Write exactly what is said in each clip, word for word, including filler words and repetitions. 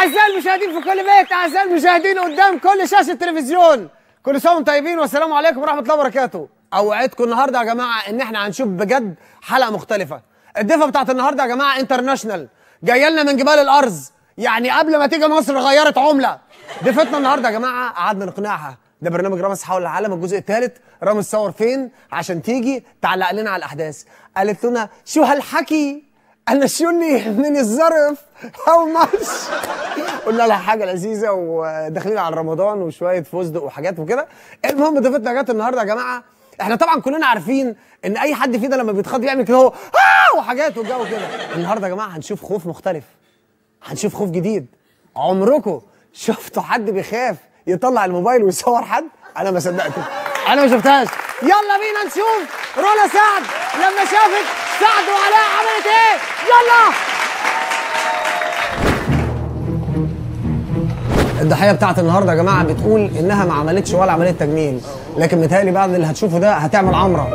أعزائي المشاهدين في كل بيت، أعزائي المشاهدين قدام كل شاشة تلفزيون، كل سنة وانتم طيبين والسلام عليكم ورحمة الله وبركاته. أوعدكم النهارده يا جماعة إن إحنا هنشوف بجد حلقة مختلفة. الضيفة بتاعت النهارده يا جماعة انترناشونال، جاية لنا من جبال الأرز، يعني قبل ما تيجي مصر غيرت عملة. ضيفتنا النهارده يا جماعة قعدنا نقنعها، ده برنامج رامز حول العالم الجزء الثالث، رامز صور فين عشان تيجي تعلق لنا على الأحداث. قالت لنا شو هالحكي؟ أنا شوني من الظرف هاو ماتش. قلنا لها حاجة لذيذة وداخلين على رمضان وشوية فستق وحاجات وكده. المهم ضيفتنا جت النهارده يا جماعة. احنا طبعا كلنا عارفين ان اي حد فينا لما بيتخض يعمل كده هو اه وحاجات والجو كده. النهارده يا جماعة هنشوف خوف مختلف، هنشوف خوف جديد. عمركم شفتوا حد بيخاف يطلع الموبايل ويصور حد؟ انا ما صدقت، انا ما شفتهاش. يلا بينا نشوف رولا سعد لما شافت سعد وعلاء عملت ايه. يلا. الضحيه بتاعت النهارده يا جماعه بتقول انها ما عملتش ولا عمليه تجميل، لكن متهيألي بعد اللي هتشوفه ده هتعمل عمره.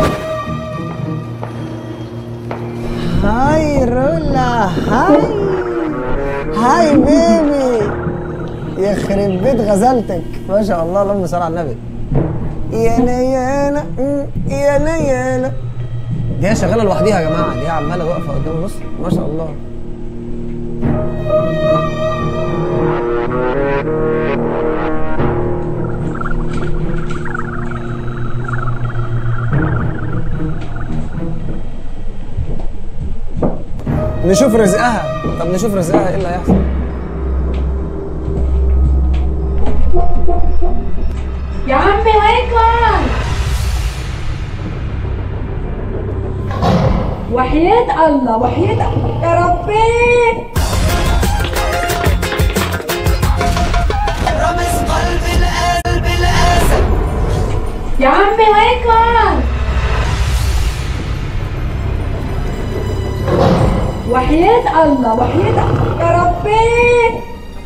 هاي رولا، هاي هاي بيبي، يخرب بيت غزلتك ما شاء الله، اللهم صل على النبي. يانا يانا يانا يانا. دي هي شغاله لوحديها يا جماعه، دي عماله واقفه قدامي بص ما شاء الله. نشوف رزقها. طب نشوف رزقها ايه اللي هيحصل. يا عمي وينكم؟ وحياة الله وحياة يا ربي. رامز قلب القلب الاسد. يا عمي وينكم؟ وحياة الله وحياة يا ربي.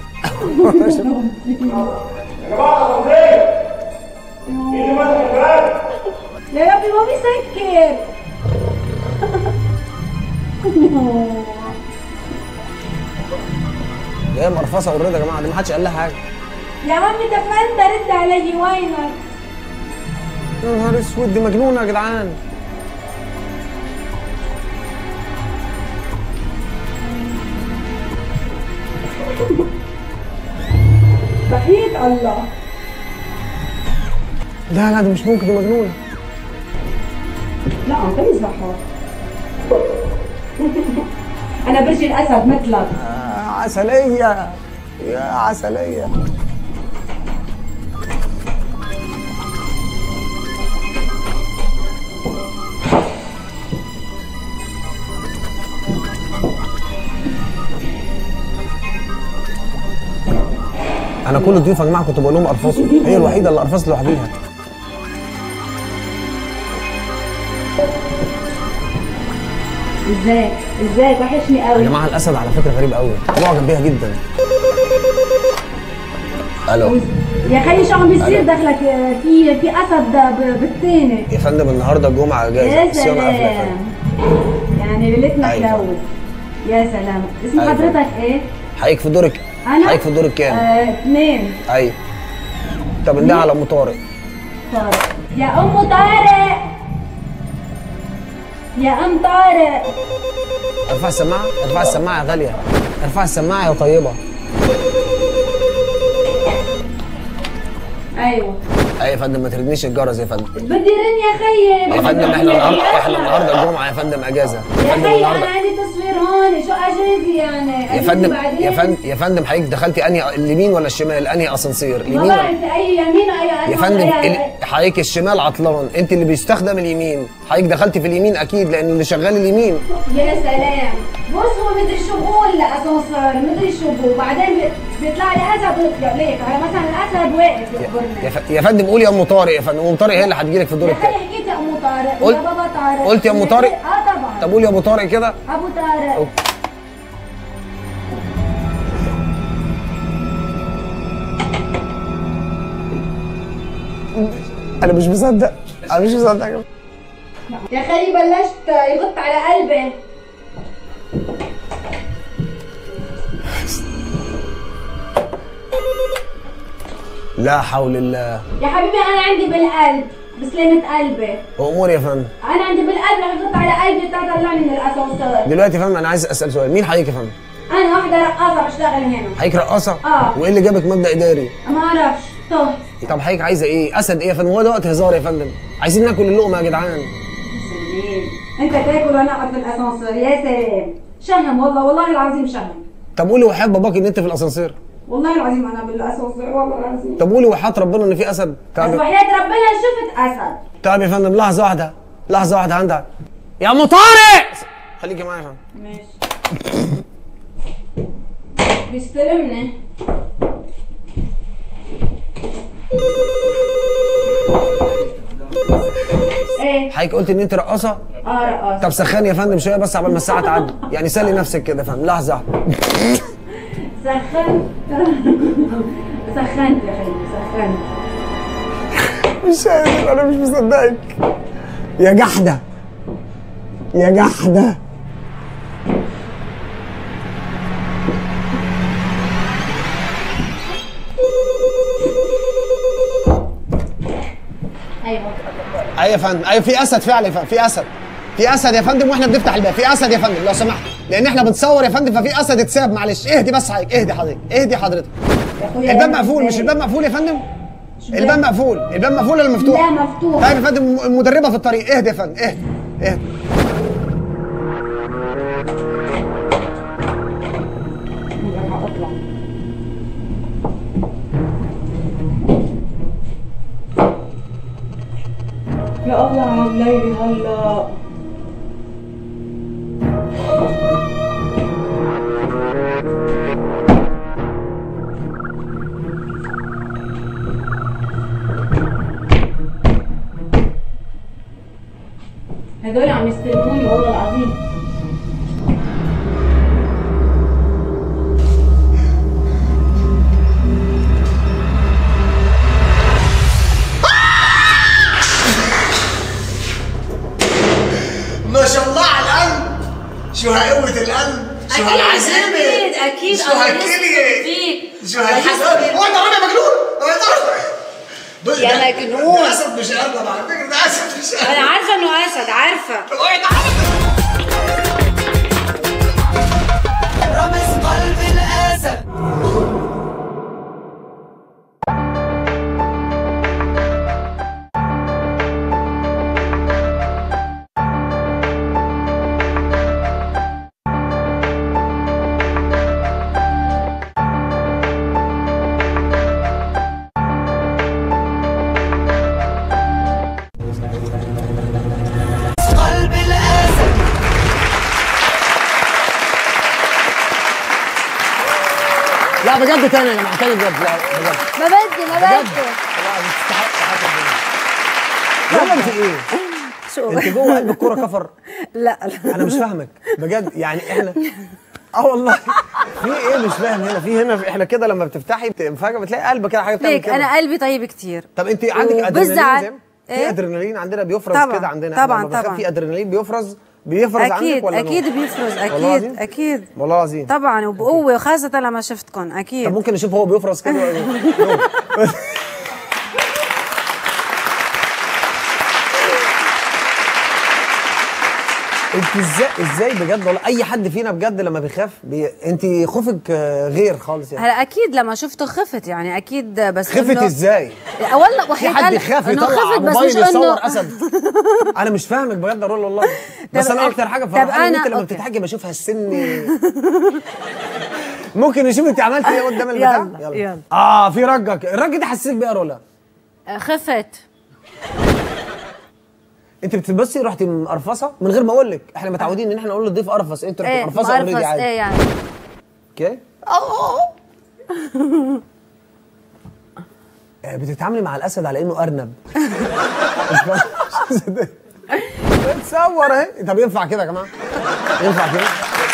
يا ربي ما بيسكر. هي مرفصه اوريدي يا جماعه، دي ما حدش قال لها حاجه. يا عمي طب ما انت رد علي، وينك؟ يا نهار اسود، دي مجنونه يا جدعان. وحياة الله. لا لا، دي مش ممكن، دي مجنونه. لا عم تمزحوا. أنا برج الأسد مثلك. آه عسلية يا عسلية. أنا كل الضيوف يا جماعة كنت بقول لهم أرفصوا، هي الوحيدة اللي أرفصت لوحديها. ازيك ازيك وحشني قوي يا جماعه. الاسد على فكره غريب قوي، معجب بيها جدا. الو يا خيي، شو عم بيصير دخلك؟ في في اسد بالثاني يا فندم. النهارده الجمعه اجازه، يا الصيانه قافله يا سلام. فندم. يعني ليلتنا أيوة. حلوه. يا سلام. اسم أيوة. حضرتك ايه؟ حقيقي في دورك. انا حقيقي في دورك كام؟ آه، اثنين. ايوه. طب ندعي على ام طارق. طارق. يا ام طارق، يا ام طارق. ارفع السماعه، ارفع السماعه يا غاليه، ارفع السماعه يا طيبه. ايوه ايوه يا فندم، ما تردنيش الجرس يا فندم. بدي رن يا خيي. يا فندم احنا النهارده احنا النهارده الجمعه يا فندم، اجازه يا فندم خيي النهارده. انا عندي تصوير هون، شو اجازي يعني؟ يا فندم يا فندم يا فندم حضرتك دخلتي انهي، اليمين ولا الشمال؟ انهي اسانسير؟ اليمين والله ولا انت اي يمين واي يا فندم؟ حضرتك الشمال عطلان، انت اللي بيستخدم اليمين. حضرتك دخلتي في اليمين اكيد لان اللي شغال اليمين. يا سلام. بص هو مدري شو بقول لاسانسير، مدري شو بقول، بعدين بيطلع لي اسد ويطلع ليك على مثلا الاسد واقف يخبرني. يا, ف... يا فندم قولي يا ام طارق يا فندم. ام طارق هي اللي هتجيلك في الدور يا الثاني. خي حكيت يا ام طارق قلت... يا بابا طارق. قلت يا ام طارق؟ اه طبعا. طب قولي يا ابو طارق كده. ابو طارق. أو... انا مش مصدق، انا مش مصدق يا يا خالي بلشت يغط على قلبي. لا حول الله. يا حبيبي انا عندي بالقلب بسلامة قلبي. امور يا فندم. انا عندي بالقلب رح تحط على قلبي تطلعني من الاسانسير. دلوقتي يا فندم انا عايز اسال سؤال، مين حضرتك يا فندم؟ انا واحدة رقاصة بشتغل هنا. حضرتك رقاصة؟ اه. وايه اللي جابك مبدأ اداري؟ ما اعرفش تهت. طب حضرتك عايزة ايه؟ اسد ايه يا فندم؟ هو ده وقت هزار يا فندم. عايزين ناكل اللقمة يا جدعان. سلام. انت تاكل وانا اقعد في الاسانسير، يا سلام. شهم والله والله العظيم شهم. طب قولي وحياة باباك ان انت في الاسانسير. والله العظيم انا بالاسانسير والله العظيم. طب قولي وحياة ربنا ان في اسد. بس طب وحياة ربنا شفت اسد. طب يا فندم لحظة واحدة، لحظة واحدة عندها. يا ام طارق! خليكي معايا يا فندم. ماشي. بيستلمني. ايه؟ حضرتك قلت ان انت رقاصة؟ اه رقاصة. طب سخني يا فندم شوية بس عبال ما الساعة تعدي، يعني سلي نفسك كده يا فندم، لحظة واحدة. سخنت. سخنت يا حبيبي سخنت. مش قادر انا مش مصدقك. يا جحدة يا جحدة. ايوه ايوه يا فندم، ايوه في اسد فعلا يا فندم، في اسد. في اسد يا فندم واحنا بنفتح الباب، في اسد يا فندم لو سمحت، لان احنا بنصور يا فندم ففي اسد اتساب، معلش اهدي بس حضرتك، اهدي حضرتك، اهدي حضرتك. يا اخويا الباب مقفول، مش الباب مقفول يا فندم؟ الباب مقفول، الباب مقفول ولا مفتوح؟ لا مفتوح. طيب يا فندم المدربة في الطريق، اهدي يا فندم، اهدي اهدي. اطلع. يا الله على الليل هلا. هدول عم يستلموني والله العظيم. ما شاء الله على القلب، شو هقوة القلب، شو هالعزيمة، اكيد اكيد شو هالكلية فيك شو هالحساب. هو انت راجل مجنون؟ يا مجنون. ده اسد مش ارنب على فكرة، ده اسد مش ارنب. انا عارفه انه اسد عارفه. رامز قلب الاسد. لا بجد تاني يا جماعه، تاني بجد، لا بجد. ما بدي ما بدي. والله تستحق حاجه كده. يلا انت ايه؟ شو؟ انت جوه قلب الكوره كفر؟ لا لا انا مش فاهمك بجد، يعني احنا اه والله في ايه مش فاهم هنا، في هنا احنا كده لما بتفتحي فجاه بتلاقي قلبك كده حاجه بتعمل ليك كده. انا قلبي طيب كتير. طب انت عندك ادرينالين زي إيه؟ في ادرينالين عندنا بيفرز طبعًا كده عندنا طبعًا طبعًا في ادرينالين بيفرز بيفرز اكيد عندك ولا اكيد نوع؟ بيفرز والله اكيد العظيم؟ اكيد والله العظيم طبعا وبقوه وخاصه لما شفتكم طب اكيد. ممكن نشوف هو بيفرز كده انت ازاي ازاي بجد والله اي حد فينا بجد لما بيخاف بي... انت خوفك غير خالص يعني. هلا اكيد لما شفته خفت يعني اكيد بس خفت ازاي؟ والله وحيد في حد يخاف يطلع موبايل يصور اسد؟ انا مش فاهمك بجد اقول والله. بس انا اكتر حاجه فرحانه ان انت لما بتضحكي بشوفها السن. ممكن نشوف انت عملت ايه قدام البتاع؟ يلا يلا, يلا. اه في رجك، الرج ده حسيت بيه ولا؟ خفت. انت بتبصي رحتي مقرفصه من غير ما اقول لك، احنا متعودين ان احنا نقول للضيف قرفص، انت رحتي مقرفصه اوريدي عادي. ايه يعني؟ اوكي؟ بتتعاملي مع الاسد على انه ارنب. بتصور اهي. طب ينفع كده يا جماعه؟ ينفع كده؟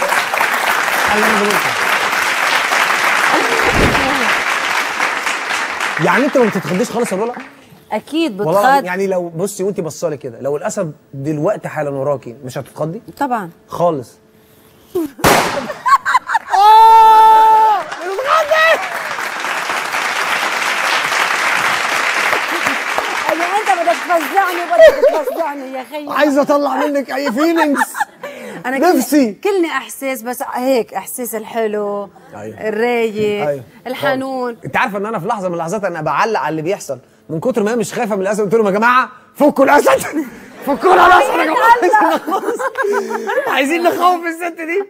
يعني انت ما بتتخضيش خالص يا رولا؟ اكيد بتخض. والله يعني لو بصي وانت بصالي كده، لو الاسد دلوقتي حالا وراكي مش هتتخضي؟ طبعا خالص. تفزعني بدك تفزعني يا خيي. عايز اطلع منك اي فيلينجز. انا نفسي كلني احساس، بس هيك احساس الحلو. أيوة. الرايق. أيوة. الحنون. انت عارفه ان انا في لحظه من اللحظات انا بعلق على اللي بيحصل من كتر ما هي مش خايفه من الاسد. قلت لهم يا جماعه فكوا الاسد، فكوا الاسد يا جماعه، عايزين نخوف الست دي.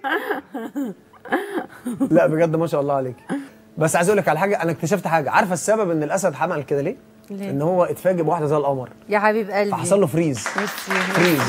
لا بجد ما شاء الله عليك. بس عايز اقول لك على حاجه، انا اكتشفت حاجه. عارفه السبب ان الاسد عمل كده ليه؟ ليه؟ ان هو اتفاجئ بواحده زي القمر يا حبيب قلبي فحصل له فريز. فريز.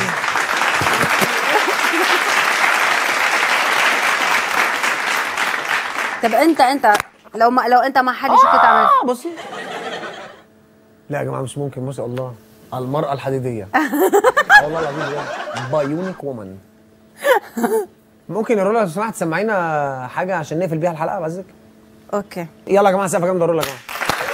طب انت انت لو ما لو انت ما حدش كنت عملت اه بصي. لا يا جماعه مش ممكن، ما شاء الله المراه الحديديه. والله العظيم بجد بايونيك وومن. ممكن يا رولا لو سمحت تسمعينا حاجه عشان نقفل بيها الحلقه بعزك؟ اوكي يلا يا جماعه سقفه جامده رولا يا جماعه.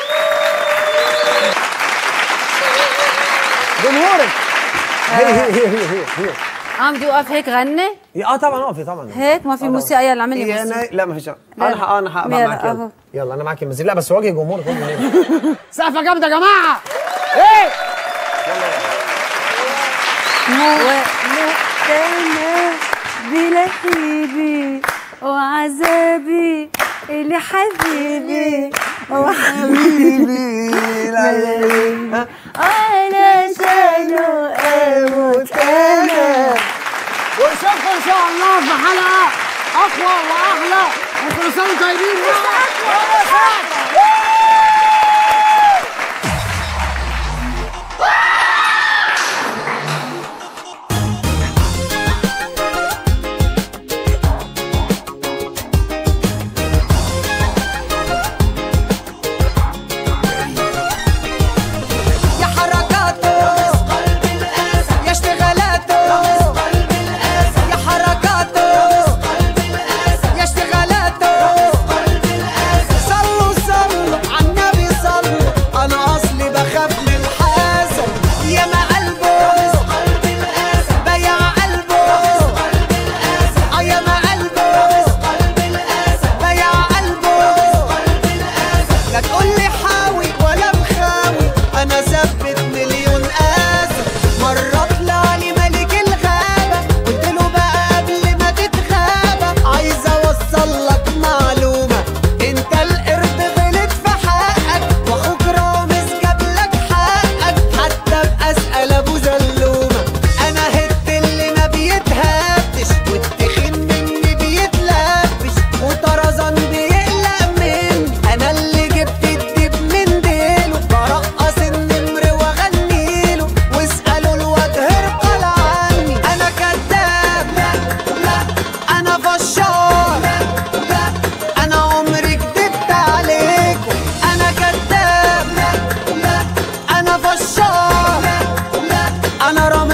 جمهورك. هي هي هي هي هي هي عم بدي اوقف هيك غني اه طبعا اقفي طبعا. هيك ما في موسيقى. يلا اعمل لي موسيقى. لا ما فيش. انا ح... انا هبقى معاك. يلا يلا انا معاك المزيكا. لا بس واجه جمهورك. سقفه جامده يا جماعه. ايه ومقتنع بلهيبي وعذابي اللي حبيبي وحبيبي علشانه اموت انا. ونشوفكم ان شاء الله في حلقه اقوى واحلى. وكل سنه وانتم طيبين. أنا رمضان